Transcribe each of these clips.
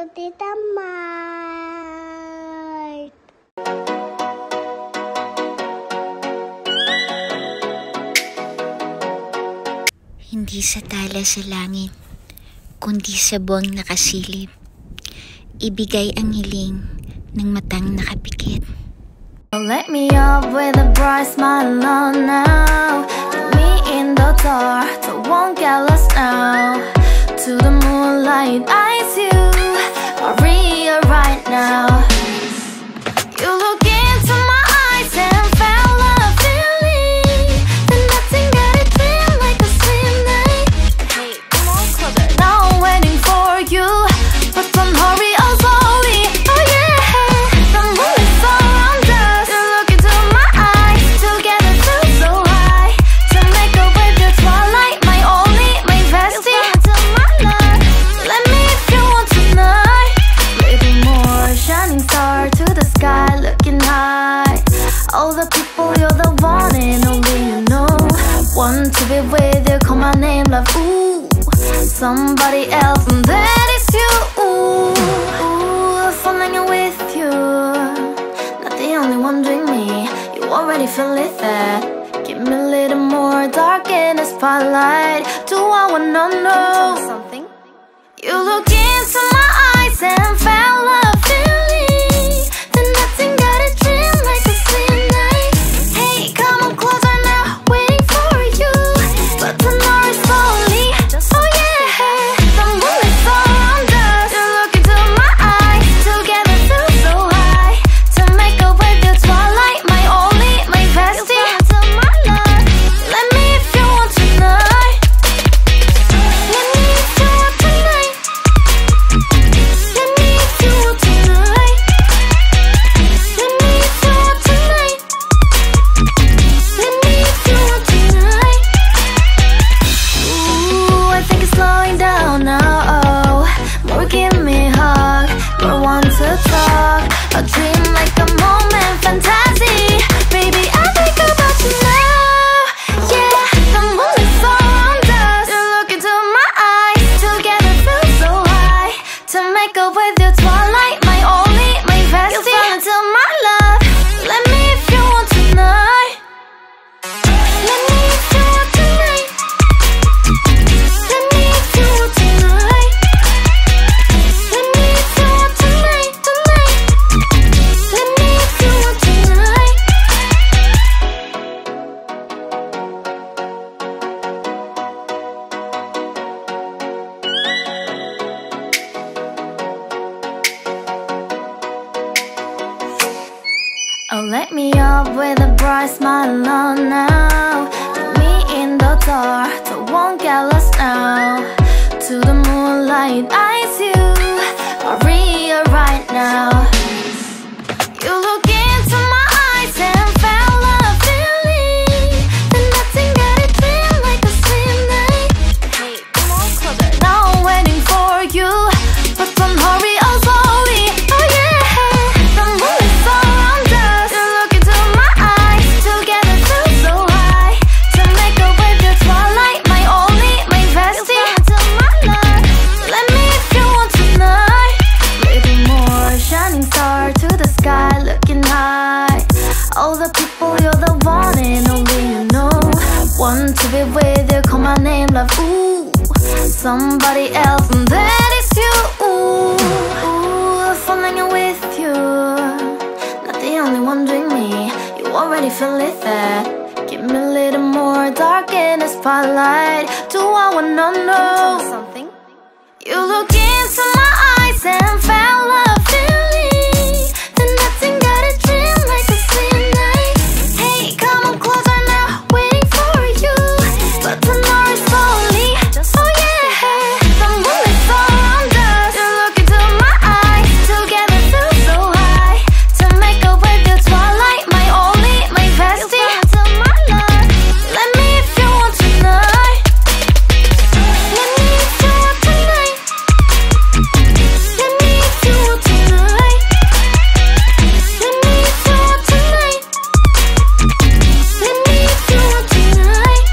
Tita Mart. Hindi sa tala sa langit, kundi sa buwang nakasilip. Ibigay ang hiling ng matang nakapikit. Let me up with a bright smile on now. Put me in the dark, so won't get lost now. To the moonlight, eyes you are real right now. You look into my eyes and felt a feeling that nothing got it feel like a slim night. Hey, come on, closer. Now I'm waiting for you, but don't hurry, oh slowly. Oh yeah, the moon is around us. You look into my eyes, together feel so high. To make a way through twilight, my only, my bestie. Into my love, let me if you want tonight. Little more shining star to the sky, looking high. All the people, you're the one and only you know. Want to be with you, call my name, love. Ooh, somebody else, and that is you. Ooh, falling in with you. Not the only one doing me. You already feel it there. Give me a little more dark in the spotlight. Do I wanna know something? You look into my eyes and felt a feeling that nothing got a dream like a slim night. Hey, come on closer now, waiting for you, but tomorrow slowly. Oh yeah, the moon is around us. You look into my eyes, together feel so high. To make a way through twilight, my only, my bestie. Into my love, let me if you want tonight. Let me if you want tonight. Let me if you want tonight. Let me if you want tonight. Let me if you want tonight. Ooh, I think it's slowing down now. Oh, more give me a hug, more want to talk. A dream like a moment, fantasy. Baby, I think about you now. Yeah, the moon is around us. You look into my eyes, together feel so high. To make a way through twilight, my only, my bestie. You fall into my love. Let me if you want tonight. Let me if you want tonight. Let me if you want tonight. Let me if you want tonight, tonight. Let me if you want tonight. Oh, let me up with a bright smile on now. Put me in the dark, so won't get lost now. To the moonlight, eyes you are real right now. You look into my eyes and felt a feeling that nothing got it feel like a slim night. Hey, come on closer. Now I'm waiting for you, but don't hurry, oh slowly. Oh yeah, the moon is around us. You look into my eyes, together feel so high. To make a way through twilight, my only, my bestie. Into my love, let me if you want tonight. Little more shining star to the sky, looking high. All the people, you're the one and only you know. Want to be with you, call my name, love. Ooh, somebody else, and that is you. Ooh, falling in with you. Not the only one doing me. You already feel it there. Give me a little more dark in the spotlight. Do I wanna know something? You look into my eyes and felt a feeling that nothing got a dream like a slim night. Hey, come on closer now, waiting for you, but tomorrow slowly. Oh yeah, the moon is around us. You look into my eyes, together feel so high. To make a way through twilight, my only, my bestie. Into my love, let me if you want tonight. Let me if you want tonight. Let me if you want tonight. Let me if you want tonight. Let me if you want tonight.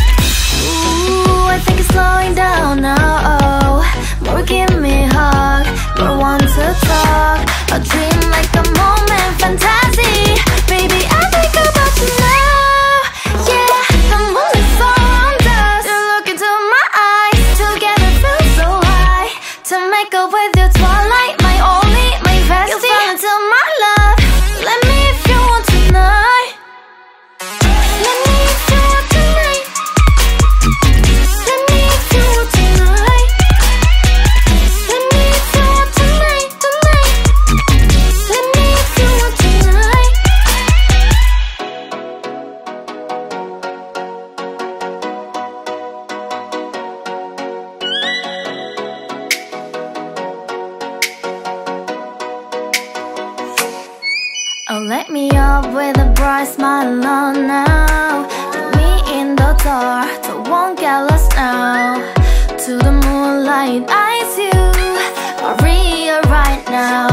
Ooh, I think it's slowing down now. Oh, more give me a hug, we're one to talk. A dream like a moment, fantasy. Baby, I think about you now. Yeah, the moon is around us. You look into my eyes, together feel so high. To make up with your twilight, my only, my bestie. You fell into my love. Let me if you want tonight. Let me if you want tonight. Let me if you want tonight. Let me if you want tonight, tonight. Let me if you want tonight. Oh, let me up with a bright smile on now. Put me in the dark, so won't get lost now. To the moonlight, eyes you are real right now.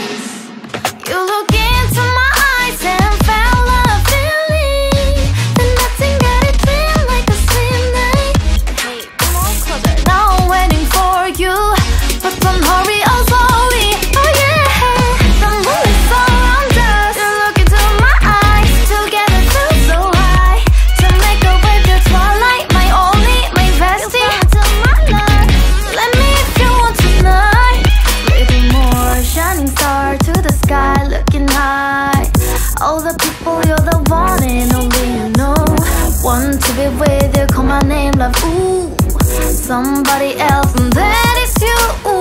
You look into my eyes and felt a feeling that nothing got it feel like a same night. Hey, come on closer. Now I'm waiting for you, but don't hurry, oh slowly. Oh yeah, the moon is around us. You look into my eyes, together feel so high. To make up with your twilight, my only, my bestie. You fell into my love. Let me if you want tonight. Little more shining star to the sky, looking high. All the people, you're the one and only you know. Want to be with you, call my name, love. Ooh, somebody else, and that is you.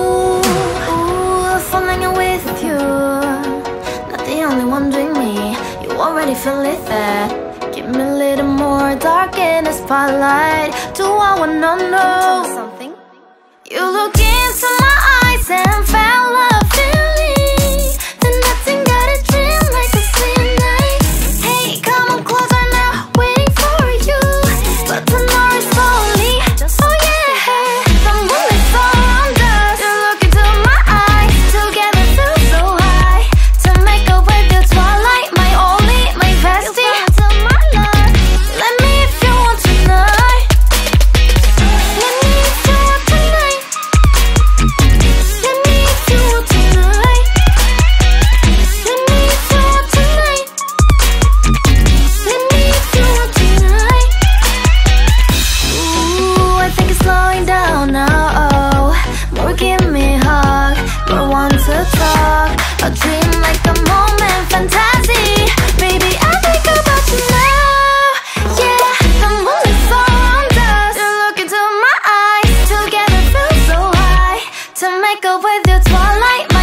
Ooh, falling with you. Not the only one doing me. You already feel it there. Give me a little more dark in the spotlight. Do I wanna know something? You look into my eyes and felt a feeling that nothing got a dream like a same night. Hey, come on closer now, waiting for you, but tomorrow is slowly. Oh yeah, the moon is around us. You look into my eyes, together feel so high. To make up with your twilight, my only, my bestie. You fell into my love. Let me if you want tonight. Let me if you want tonight. Let me if you want tonight. Let me if you want tonight. Let me if you want tonight. Ooh, I think it's slowing down now. Oh, more give me a hug. More want to talk. A dream like a moment, fantasy. Baby, I think about you now. Yeah, the moon is around us. You look into my eyes, together feel so high. To make up with your twilight.